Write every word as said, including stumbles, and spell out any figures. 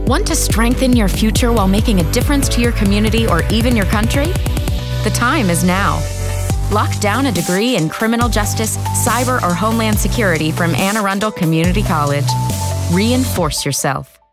Want to strengthen your future while making a difference to your community or even your country? The time is now. Lock down a degree in criminal justice, cyber, or homeland security from Arundel Community College. Reinforce yourself.